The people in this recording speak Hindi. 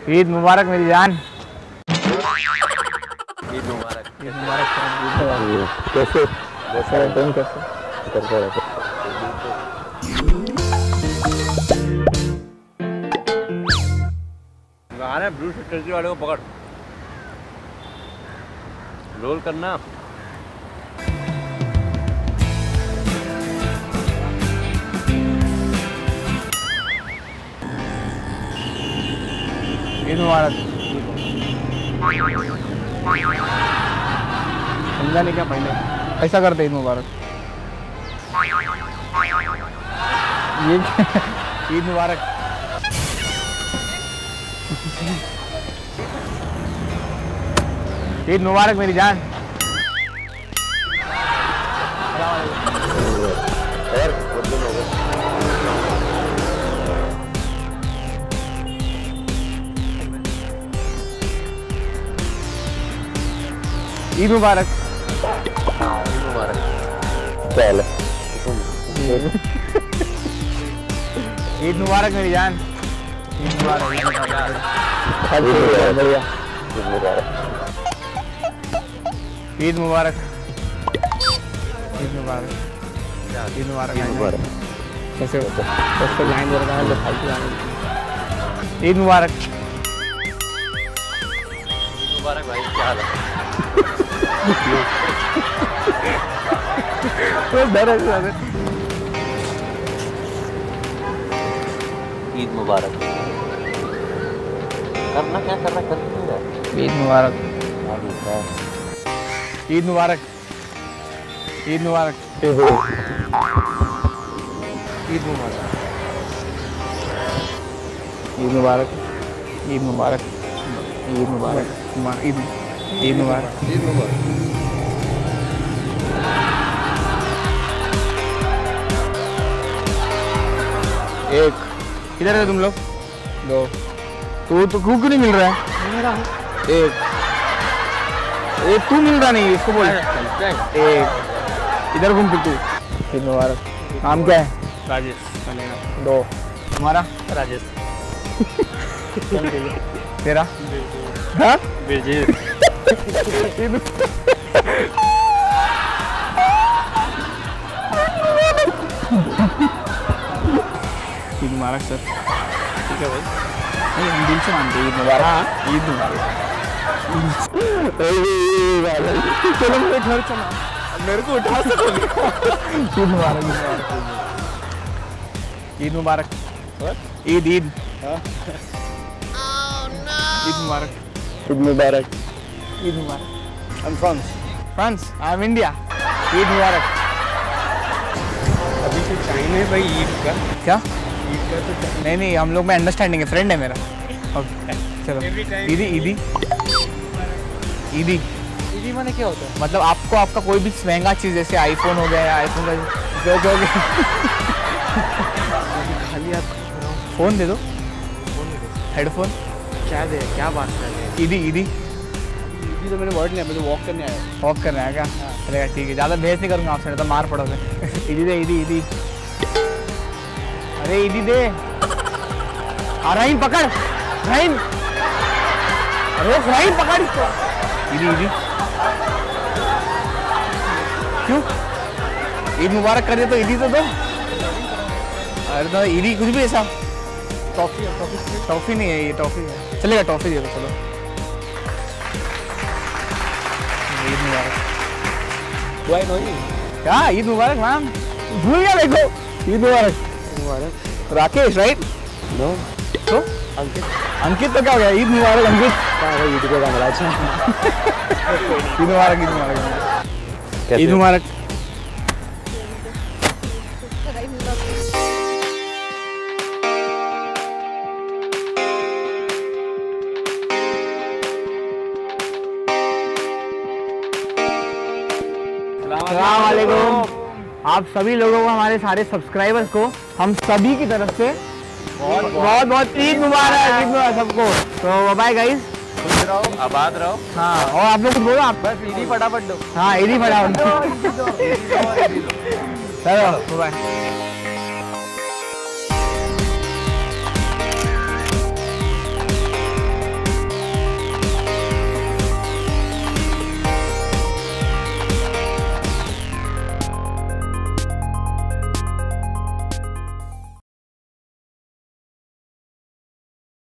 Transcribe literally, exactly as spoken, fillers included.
ईद मुबारक मेरी जान। ईद मुबारक। ईद मुबारक। कैसे कैसे तुम कैसे करते रहते गाने ब्लू टर्की वाले को पकड़ रोल करना। ईद मुबारक। समझा नहीं क्या पहले ऐसा करते ईद मुबारक। ये ईद मुबारक। ईद मुबारक मेरी जान। ईद मुबारक। ईद मुबारक। चल ईद मुबारक मेरी जान। ईद मुबारक। बढ़िया। ईद मुबारक। ईद मुबारक। ईद मुबारक। ईद मुबारक। ईद मुबारक। कैसे कैसे लाइन दे रहा है तो फालतू लाइन। ईद मुबारक। मुबारक भाई, क्या हाल है? तो डर है। ईद मुबारक। करना क्या कर रहा है, कर नहीं रहा। ईद मुबारक। ईद मुबारक। ईद मुबारक। ईद मुबारक। ईद मुबारक। ईद मुबारक। ईद मुबारक। ईद ईद मुबारक। ईद मुबारक। एक किधर है तुम लोग? दो। तू तो क्यों नहीं मिल रहा है? एक एक तू मिल रहा नहीं, इसको बोल। एक इधर घूम तू। ईद मुबारक। नाम क्या है? राजेश। दो। तुम्हारा? राजेश। तेरा? हाँ? बिरजीत। ईद मुबारक सर। ठीक है भाई। नहीं, हम दिल से मानते हैं ईद मुबारक। ईद मुबारक। चलो मेरे घर चला, मेरे को उठा सको। ईद मुबारक। ईद मुबारक। ईद ईद ईद मुबारक। ईद मुबारक। ईद मुबारक। I'm France. France. I am India. Eid मुबारक। अभी तो टाइम है भाई ईद का। क्या? ईद का तो टाइम। नहीं नहीं, हम लोग में अंडरस्टैंडिंग है, फ्रेंड है मेरा। ओके चलो। ईदी ईदी ईदी ईदी माने क्या होता है? मतलब आपको आपका कोई भी महंगा चीज़ जैसे आईफोन हो गया या आईफोन का जो जो भी खाली आप फ़ोन दे दो, फोन दे दो। हेडफोन। क्या दे, क्या बात कर रहे हैं? ईदी ईदी ईदी तो मैंने वर्ड नहीं है, मुझे वॉक करने आया। वॉक करना है क्या? चलेगा ठीक है, ज़्यादा बहस नहीं करूँगा आपसे, नहीं तो मार पड़ोगे। ईदी दे ईदी ईदी। अरे ईदी दे। आ रहीम पकड़, रहीम। अरे रहीम पकड़ इसको। ईदी ईदी क्यों? ईद मुबारक कर दे तो ईदी तो दो। अरे तो ईदी कुछ भी ऐसा। टॉफी है, टॉफी। टॉफी नहीं है ये, टॉफी है। चलेगा टॉफी दे दो चलो। ईद मुबारक। Why not you? क्या ईद मुबारक मैम? भूल गया देखो। ईद मुबारक। मुबारक। राकेश राइट? नो। तो अंकित। अंकित तो क्या हो गया? ईद मुबारक अंकित। कहाँ है ईद का कैमरा? अच्छा। ईद मुबारक ईद मुबारक ईद मुबारक। अस्सलाम वालेकुम आप सभी लोगों को, हमारे सारे सब्सक्राइबर्स को हम सभी की तरफ से बहुत बहुत बहुत ईद मुबारक। ईद मुबारक सबको। तो बाय गाइस, खुश रहो, आबाद रहो। हाँ और आप लोग कुछ बोलो। आप बस ईदी फटाफट दो। हाँ ईदी फटाफट। ईदी दो, ईदी दो, ईदी दो। चलो बाय।